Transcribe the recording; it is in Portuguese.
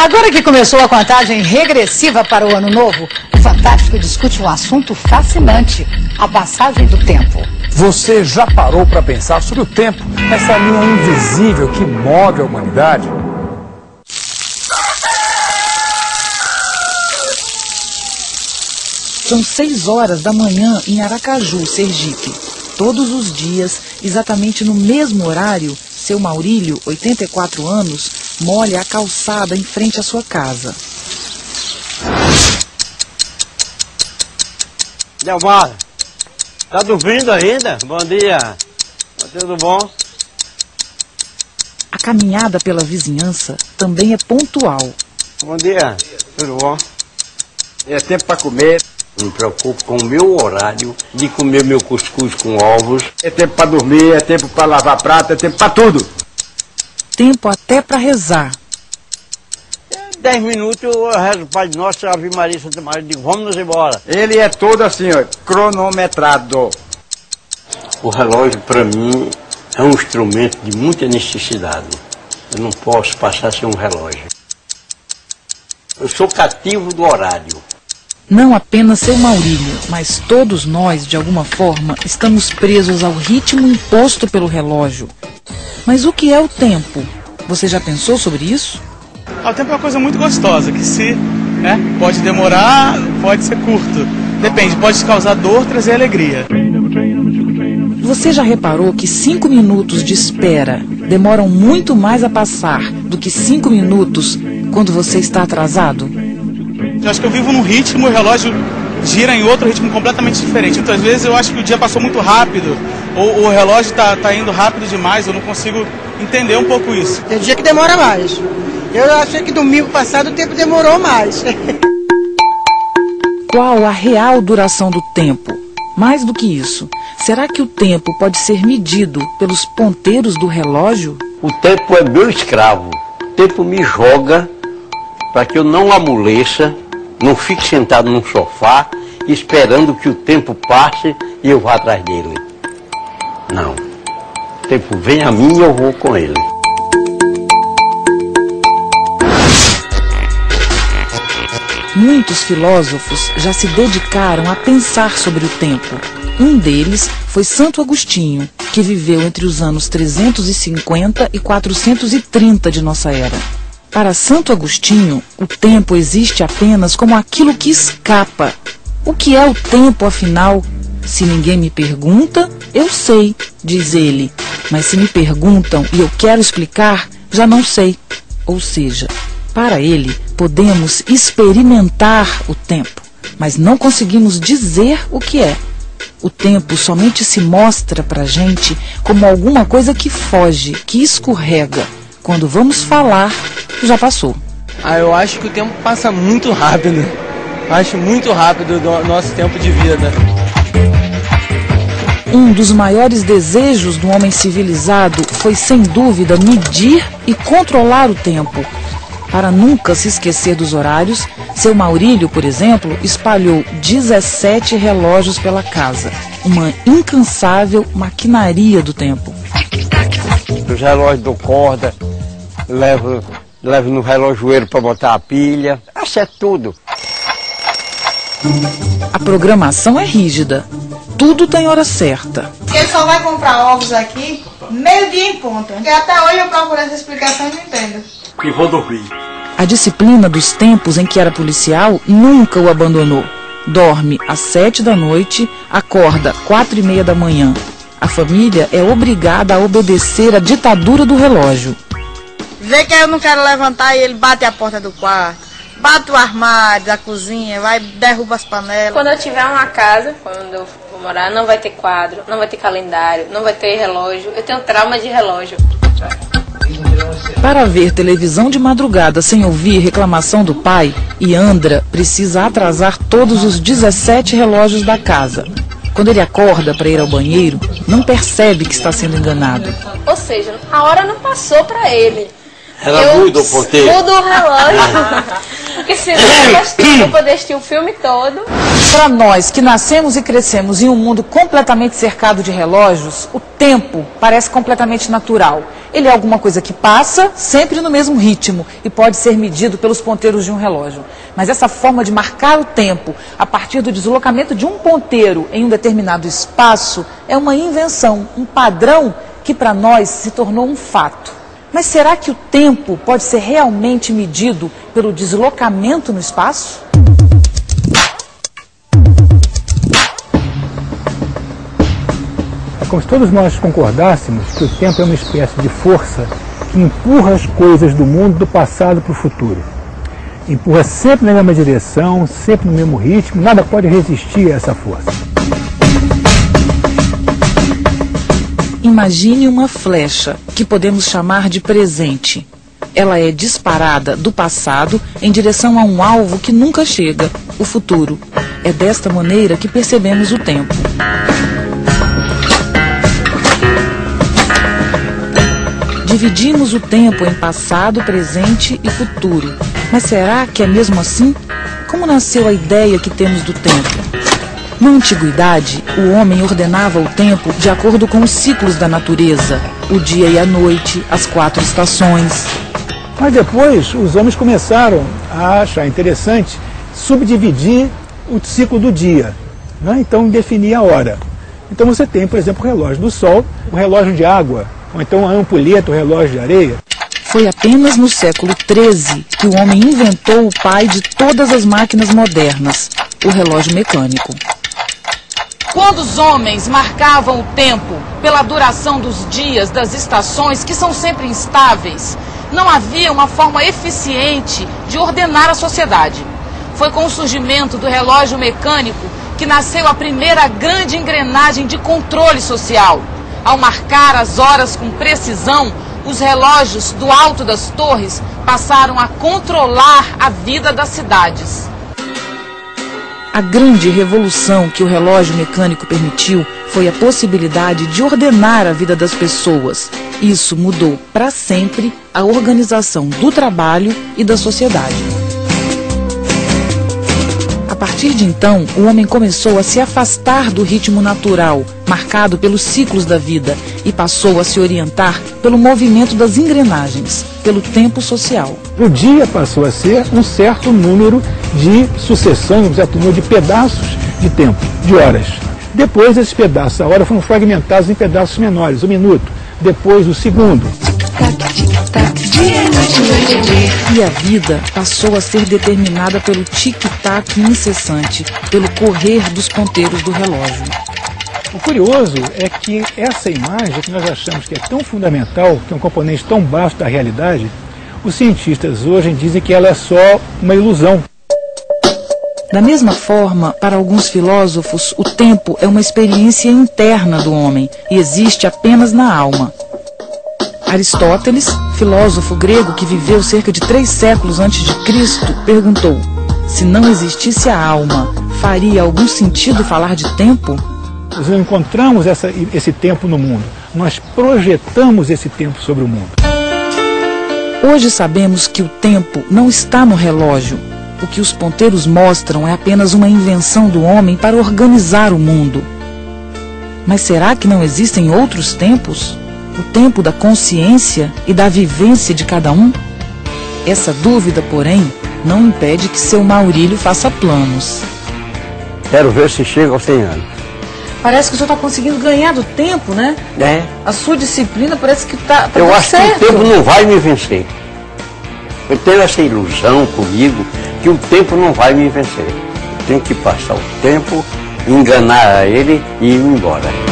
Agora que começou a contagem regressiva para o ano novo, o Fantástico discute um assunto fascinante, a passagem do tempo. Você já parou para pensar sobre o tempo, essa linha invisível que move a humanidade? São 6 horas da manhã em Aracaju, Sergipe. Todos os dias, exatamente no mesmo horário, seu Maurílio, 84 anos, molha a calçada em frente à sua casa. Delmar, tá dormindo ainda? Bom dia. Tudo bom? A caminhada pela vizinhança também é pontual. Bom dia. Tudo bom? É tempo para comer. Me preocupo com o meu horário de comer meu cuscuz com ovos. É tempo para dormir, é tempo para lavar prato, é tempo para tudo. Tempo até para rezar. 10 minutos eu rezo o Pai Nosso, Ave Maria, Santa Maria, e digo, vamos embora. Ele é todo assim, ó, cronometrado. O relógio, para mim, é um instrumento de muita necessidade. Eu não posso passar sem um relógio. Eu sou cativo do horário. Não apenas seu Maurílio, mas todos nós, de alguma forma, estamos presos ao ritmo imposto pelo relógio. Mas o que é o tempo? Você já pensou sobre isso? O tempo é uma coisa muito gostosa, que pode demorar, pode ser curto. Depende, pode causar dor, trazer alegria. Você já reparou que 5 minutos de espera demoram muito mais a passar do que 5 minutos quando você está atrasado? Eu acho que eu vivo num ritmo e o relógio gira em outro ritmo completamente diferente. Muitas vezes eu acho que o dia passou muito rápido, ou o relógio está indo rápido demais, eu não consigo entender um pouco isso. Tem dia que demora mais. Eu achei que domingo passado o tempo demorou mais. Qual a real duração do tempo? Mais do que isso, será que o tempo pode ser medido pelos ponteiros do relógio? O tempo é meu escravo. O tempo me joga para que eu não amoleça, não fique sentado num sofá esperando que o tempo passe e eu vá atrás dele. Não. O tempo vem a mim e eu vou com ele. Muitos filósofos já se dedicaram a pensar sobre o tempo. Um deles foi Santo Agostinho, que viveu entre os anos 350 e 430 de nossa era. Para Santo Agostinho, o tempo existe apenas como aquilo que escapa. O que é o tempo, afinal? Se ninguém me pergunta, eu sei, diz ele. Mas se me perguntam e eu quero explicar, já não sei. Ou seja, para ele, podemos experimentar o tempo, mas não conseguimos dizer o que é. O tempo somente se mostra para a gente como alguma coisa que foge, que escorrega. Quando vamos falar, já passou. Eu acho que o tempo passa muito rápido. Acho muito rápido o nosso tempo de vida. Um dos maiores desejos do homem civilizado foi, sem dúvida, medir e controlar o tempo. Para nunca se esquecer dos horários, seu Maurílio, por exemplo, espalhou 17 relógios pela casa. Uma incansável maquinaria do tempo. Os relógios dou corda, levo no relojoeiro para botar a pilha. Acho é tudo. A programação é rígida. Tudo tem hora certa. Ele só vai comprar ovos aqui meio-dia em ponto. Porque até hoje eu procuro essa explicação e não entendo. E vou dormir. A disciplina dos tempos em que era policial nunca o abandonou. Dorme às 7 da noite, acorda 4:30 da manhã. A família é obrigada a obedecer à ditadura do relógio. Vê que eu não quero levantar e ele bate a porta do quarto, bate o armário da cozinha, vai derruba as panelas. Quando eu tiver uma casa, quando eu for morar, não vai ter quadro, não vai ter calendário, não vai ter relógio. Eu tenho trauma de relógio. Para ver televisão de madrugada sem ouvir reclamação do pai, Iandra precisa atrasar todos os 17 relógios da casa. Quando ele acorda para ir ao banheiro, não percebe que está sendo enganado. Ou seja, a hora não passou para ele. Ela muda o ponteiro. Muda o relógio. Porque senão eu vou poder assistir o filme todo. Para nós que nascemos e crescemos em um mundo completamente cercado de relógios, o tempo parece completamente natural. Ele é alguma coisa que passa sempre no mesmo ritmo e pode ser medido pelos ponteiros de um relógio. Mas essa forma de marcar o tempo a partir do deslocamento de um ponteiro em um determinado espaço é uma invenção, um padrão que para nós se tornou um fato. Mas será que o tempo pode ser realmente medido pelo deslocamento no espaço? É como se todos nós concordássemos que o tempo é uma espécie de força que empurra as coisas do mundo do passado para o futuro. Empurra sempre na mesma direção, sempre no mesmo ritmo, nada pode resistir a essa força. Imagine uma flecha, que podemos chamar de presente. Ela é disparada do passado em direção a um alvo que nunca chega, o futuro. É desta maneira que percebemos o tempo. Dividimos o tempo em passado, presente e futuro. Mas será que é mesmo assim? Como nasceu a ideia que temos do tempo? Na antiguidade, o homem ordenava o tempo de acordo com os ciclos da natureza, o dia e a noite, as 4 estações. Mas depois os homens começaram a achar interessante subdividir o ciclo do dia, né? Então definir a hora. Então você tem, por exemplo, o relógio do sol, o relógio de água, ou então a ampulheta, o relógio de areia. Foi apenas no século XIII que o homem inventou o pai de todas as máquinas modernas, o relógio mecânico. Quando os homens marcavam o tempo pela duração dos dias, das estações, que são sempre instáveis, não havia uma forma eficiente de ordenar a sociedade. Foi com o surgimento do relógio mecânico que nasceu a primeira grande engrenagem de controle social. Ao marcar as horas com precisão, os relógios do alto das torres passaram a controlar a vida das cidades. A grande revolução que o relógio mecânico permitiu foi a possibilidade de ordenar a vida das pessoas. Isso mudou para sempre a organização do trabalho e da sociedade. A partir de então, o homem começou a se afastar do ritmo natural, marcado pelos ciclos da vida, e passou a se orientar pelo movimento das engrenagens, pelo tempo social. O dia passou a ser um certo número de sucessões, um certo número de pedaços de tempo, de horas. Depois, esses pedaços da hora foram fragmentados em pedaços menores, o minuto, depois o segundo. E a vida passou a ser determinada pelo tic-tac incessante, pelo correr dos ponteiros do relógio. O curioso é que essa imagem que nós achamos que é tão fundamental, que é um componente tão baixo da realidade, os cientistas hoje dizem que ela é só uma ilusão. Da mesma forma, para alguns filósofos, o tempo é uma experiência interna do homem e existe apenas na alma. Aristóteles, filósofo grego que viveu cerca de 3 séculos antes de Cristo, perguntou: se não existisse a alma, faria algum sentido falar de tempo? Nós não encontramos esse tempo no mundo, nós projetamos esse tempo sobre o mundo. Hoje sabemos que o tempo não está no relógio. O que os ponteiros mostram é apenas uma invenção do homem para organizar o mundo. Mas será que não existem outros tempos? O tempo da consciência e da vivência de cada um? Essa dúvida, porém, não impede que seu Maurílio faça planos. Quero ver se chega aos 100 anos. Parece que o senhor está conseguindo ganhar do tempo, né? É. A sua disciplina parece que está Eu acho certo. Que o tempo não vai me vencer. Eu tenho essa ilusão comigo que o tempo não vai me vencer. Eu tenho que passar o tempo, enganar ele e ir embora.